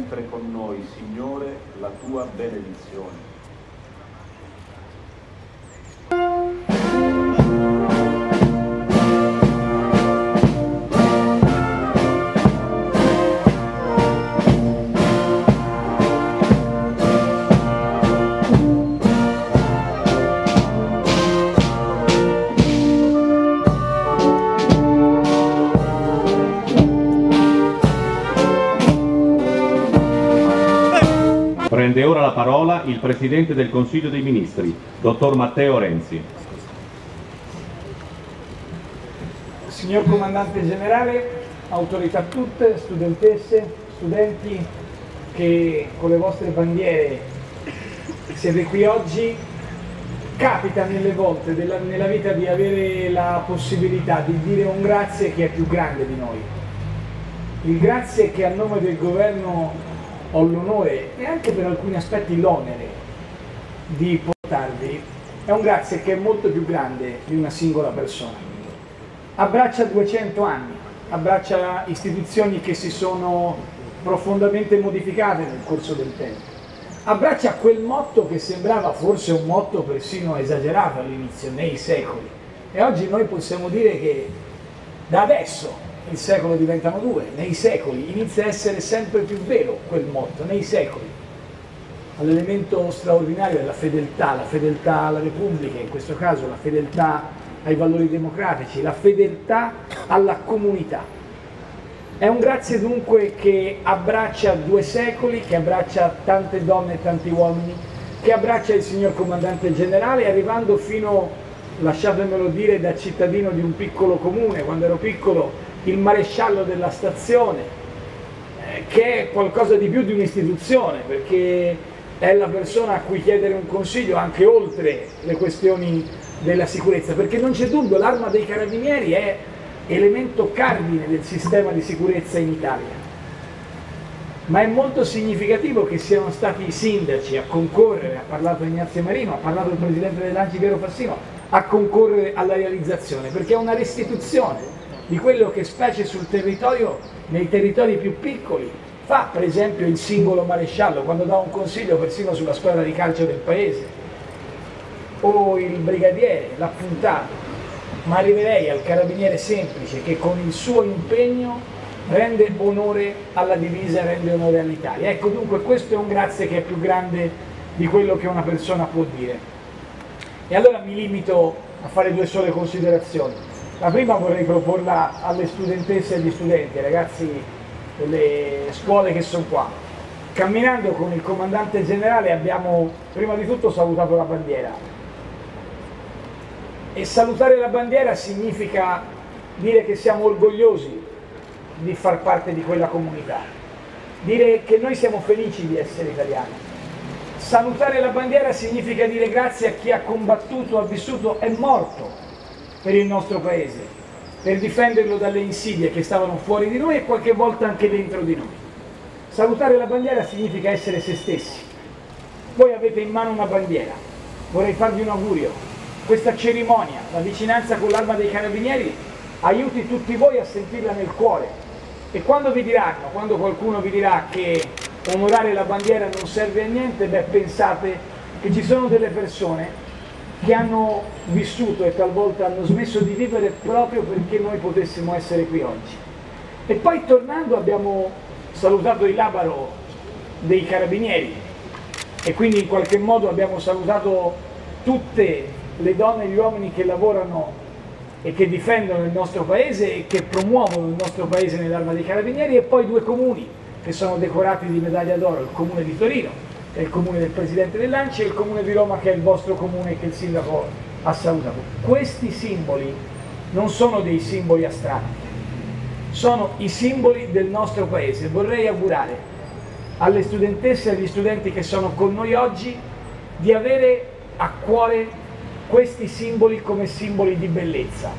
sempre con noi, Signore, la tua benedizione. Prende ora la parola il Presidente del Consiglio dei Ministri, Dottor Matteo Renzi. Signor Comandante Generale, autorità tutte, studentesse, studenti che con le vostre bandiere siete qui oggi, capita nelle volte nella vita di avere la possibilità di dire un grazie che è più grande di noi. Il grazie che a nome del governo ho l'onore e anche per alcuni aspetti l'onere di portarvi è un grazie che è molto più grande di una singola persona. Abbraccia 200 anni, abbraccia istituzioni che si sono profondamente modificate nel corso del tempo, abbraccia quel motto che sembrava forse un motto persino esagerato all'inizio, nei secoli, e oggi noi possiamo dire che da adesso il secolo diventano due, nei secoli inizia a essere sempre più vero quel motto, nei secoli, all'elemento straordinario della fedeltà, la fedeltà alla Repubblica, in questo caso la fedeltà ai valori democratici, la fedeltà alla comunità. È un grazie dunque che abbraccia 2 secoli, che abbraccia tante donne e tanti uomini, che abbraccia il signor Comandante Generale, arrivando fino, lasciatemelo dire, da cittadino di un piccolo comune, quando ero piccolo, il maresciallo della stazione, che è qualcosa di più di un'istituzione, perché è la persona a cui chiedere un consiglio anche oltre le questioni della sicurezza, perché non c'è dubbio, l'Arma dei Carabinieri è elemento cardine del sistema di sicurezza in Italia, ma è molto significativo che siano stati i sindaci a concorrere, ha parlato Ignazio Marino, ha parlato il presidente dell'ANCI Piero Fassino, a concorrere alla realizzazione, perché è una restituzione di quello che specie sul territorio, nei territori più piccoli, fa per esempio il singolo maresciallo quando dà un consiglio persino sulla squadra di calcio del paese, o il brigadiere, l'appuntato, ma arriverei al carabiniere semplice che con il suo impegno rende onore alla divisa, rende onore all'Italia. Ecco, dunque questo è un grazie che è più grande di quello che una persona può dire. E allora mi limito a fare 2 sole considerazioni. La prima vorrei proporla alle studentesse e agli studenti, ai ragazzi delle scuole che sono qua. Camminando con il Comandante Generale abbiamo prima di tutto salutato la bandiera. E salutare la bandiera significa dire che siamo orgogliosi di far parte di quella comunità, dire che noi siamo felici di essere italiani. Salutare la bandiera significa dire grazie a chi ha combattuto, ha vissuto e morto per il nostro paese, per difenderlo dalle insidie che stavano fuori di noi e qualche volta anche dentro di noi. Salutare la bandiera significa essere se stessi. Voi avete in mano una bandiera, vorrei farvi un augurio. Questa cerimonia, la vicinanza con l'Arma dei Carabinieri, aiuti tutti voi a sentirla nel cuore. E quando vi diranno, quando qualcuno vi dirà che onorare la bandiera non serve a niente, beh, pensate che ci sono delle persone che hanno vissuto e talvolta hanno smesso di vivere proprio perché noi potessimo essere qui oggi. E poi tornando abbiamo salutato il labaro dei Carabinieri e quindi in qualche modo abbiamo salutato tutte le donne e gli uomini che lavorano e che difendono il nostro paese e che promuovono il nostro paese nell'Arma dei Carabinieri, e poi 2 comuni che sono decorati di medaglia d'oro, il comune di Torino, è il comune del Presidente dell'ANCI, e il comune di Roma, che è il vostro comune, che il sindaco ha salutato. Questi simboli non sono dei simboli astratti, sono i simboli del nostro paese. Vorrei augurare alle studentesse e agli studenti che sono con noi oggi di avere a cuore questi simboli come simboli di bellezza.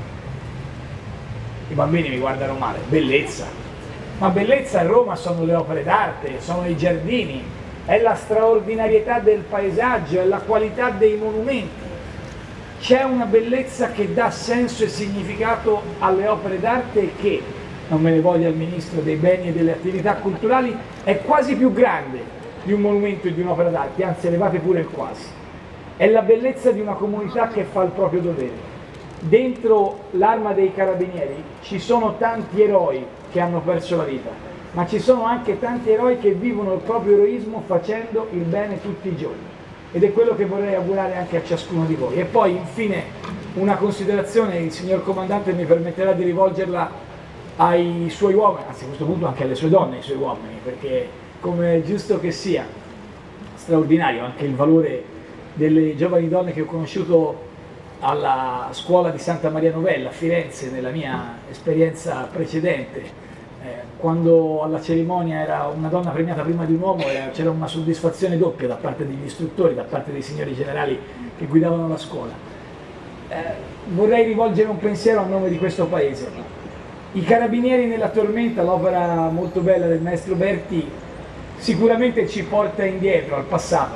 I bambini mi guardano male, bellezza. Ma bellezza a Roma sono le opere d'arte, sono i giardini, è la straordinarietà del paesaggio, è la qualità dei monumenti. C'è una bellezza che dà senso e significato alle opere d'arte e che non me ne voglia il Ministro dei Beni e delle Attività Culturali, è quasi più grande di un monumento e di un'opera d'arte, anzi elevate pure il quasi. È la bellezza di una comunità che fa il proprio dovere. Dentro l'Arma dei Carabinieri ci sono tanti eroi che hanno perso la vita, ma ci sono anche tanti eroi che vivono il proprio eroismo facendo il bene tutti i giorni, ed è quello che vorrei augurare anche a ciascuno di voi. E poi infine una considerazione, il signor Comandante mi permetterà di rivolgerla ai suoi uomini, anzi a questo punto anche alle sue donne e ai suoi uomini, perché come è giusto che sia, straordinario anche il valore delle giovani donne che ho conosciuto alla scuola di Santa Maria Novella a Firenze nella mia esperienza precedente. Quando alla cerimonia era una donna premiata prima di un uomo, c'era una soddisfazione doppia da parte degli istruttori, da parte dei signori generali che guidavano la scuola. Vorrei rivolgere un pensiero a nome di questo Paese. I Carabinieri nella tormenta, l'opera molto bella del maestro Berti, sicuramente ci porta indietro, al passato,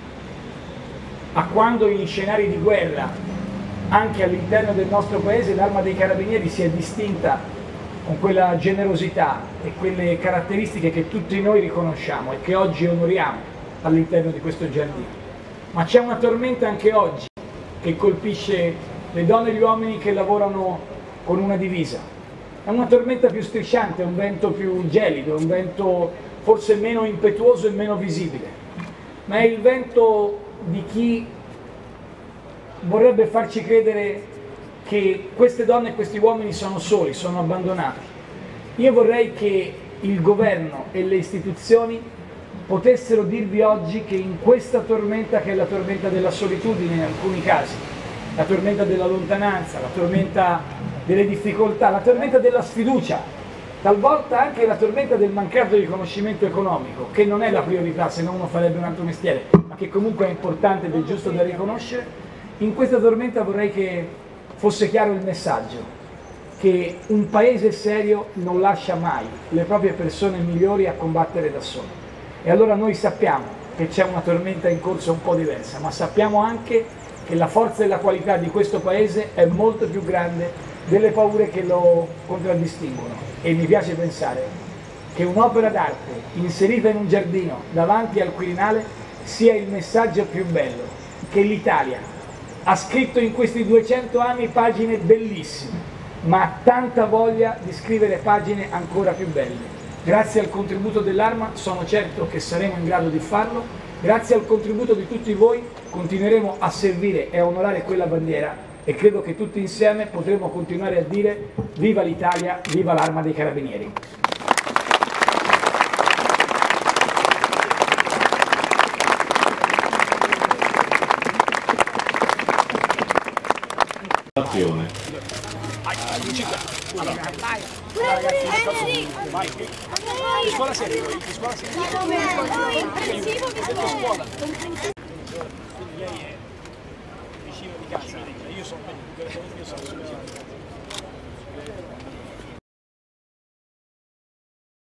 a quando in scenari di guerra, anche all'interno del nostro Paese, l'Arma dei Carabinieri si è distinta con quella generosità e quelle caratteristiche che tutti noi riconosciamo e che oggi onoriamo all'interno di questo giardino. Ma c'è una tormenta anche oggi che colpisce le donne e gli uomini che lavorano con una divisa. È una tormenta più strisciante, è un vento più gelido, è un vento forse meno impetuoso e meno visibile, ma è il vento di chi vorrebbe farci credere che queste donne e questi uomini sono soli, sono abbandonati. Io vorrei che il governo e le istituzioni potessero dirvi oggi che in questa tormenta, che è la tormenta della solitudine in alcuni casi, la tormenta della lontananza, la tormenta delle difficoltà, la tormenta della sfiducia, talvolta anche la tormenta del mancato riconoscimento economico, che non è la priorità, se no uno farebbe un altro mestiere, ma che comunque è importante ed è giusto da riconoscere. In questa tormenta vorrei che fosse chiaro il messaggio, che un paese serio non lascia mai le proprie persone migliori a combattere da solo. E allora noi sappiamo che c'è una tormenta in corso un po' diversa, ma sappiamo anche che la forza e la qualità di questo paese è molto più grande delle paure che lo contraddistinguono. E mi piace pensare che un'opera d'arte inserita in un giardino davanti al Quirinale sia il messaggio più bello, che l'Italia ha scritto in questi 200 anni pagine bellissime, ma ha tanta voglia di scrivere pagine ancora più belle. Grazie al contributo dell'Arma sono certo che saremo in grado di farlo, grazie al contributo di tutti voi continueremo a servire e a onorare quella bandiera, e credo che tutti insieme potremo continuare a dire viva l'Italia, viva l'Arma dei Carabinieri. Scuola seria, scuola seria. Lei è vicino di casa, io sono